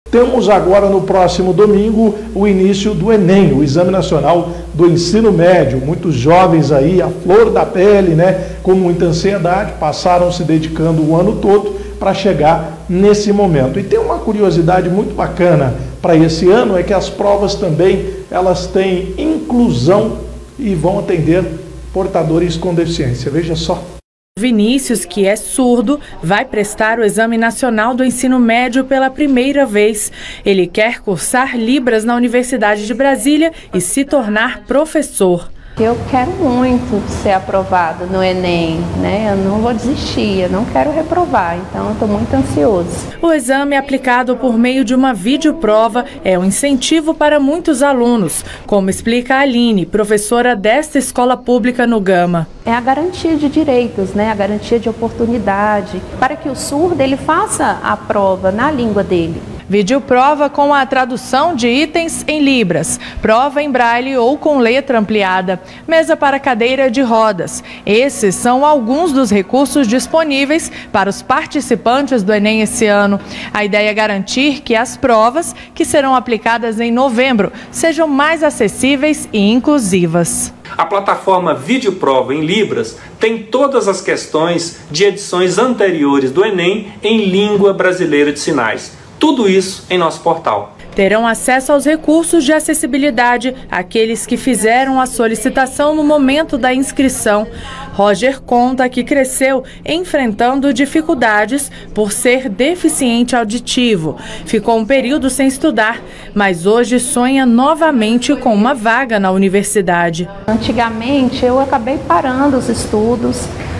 Temos agora no próximo domingo o início do Enem, o Exame Nacional do Ensino Médio. Muitos jovens aí, a flor da pele, né, com muita ansiedade, passaram se dedicando o ano todo para chegar nesse momento. E tem uma curiosidade muito bacana para esse ano, é que as provas também, elas têm inclusão e vão atender portadores com deficiência. Veja só. Vinícius, que é surdo, vai prestar o Exame Nacional do Ensino Médio pela primeira vez. Ele quer cursar Libras na Universidade de Brasília e se tornar professor. Eu quero muito ser aprovada no Enem, né? Eu não vou desistir, eu não quero reprovar, então eu estou muito ansioso. O exame aplicado por meio de uma videoprova é um incentivo para muitos alunos, como explica a Aline, professora desta escola pública no Gama. É a garantia de direitos, né? A garantia de oportunidade, para que o surdo ele faça a prova na língua dele. Videoprova com a tradução de itens em libras, prova em braille ou com letra ampliada, mesa para cadeira de rodas. Esses são alguns dos recursos disponíveis para os participantes do Enem esse ano. A ideia é garantir que as provas, que serão aplicadas em novembro, sejam mais acessíveis e inclusivas. A plataforma Videoprova em Libras tem todas as questões de edições anteriores do Enem em língua brasileira de sinais. Tudo isso em nosso portal. Terão acesso aos recursos de acessibilidade aqueles que fizeram a solicitação no momento da inscrição. Roger conta que cresceu enfrentando dificuldades por ser deficiente auditivo. Ficou um período sem estudar, mas hoje sonha novamente com uma vaga na universidade. Antigamente eu acabei parando os estudos,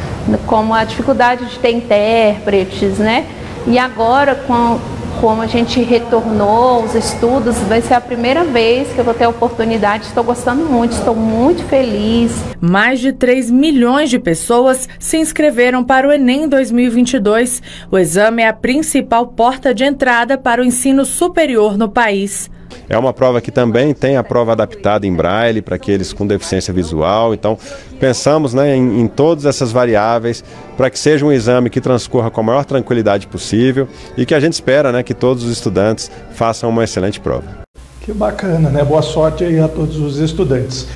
como a dificuldade de ter intérpretes, né? E agora como a gente retornou aos estudos, vai ser a primeira vez que eu vou ter a oportunidade. Estou gostando muito, estou muito feliz. Mais de 3 milhões de pessoas se inscreveram para o Enem 2022. O exame é a principal porta de entrada para o ensino superior no país. É uma prova que também tem a prova adaptada em braille para aqueles com deficiência visual. Então, pensamos, né, em todas essas variáveis para que seja um exame que transcorra com a maior tranquilidade possível e que a gente espera, né, que todos os estudantes façam uma excelente prova. Que bacana, né? Boa sorte aí a todos os estudantes.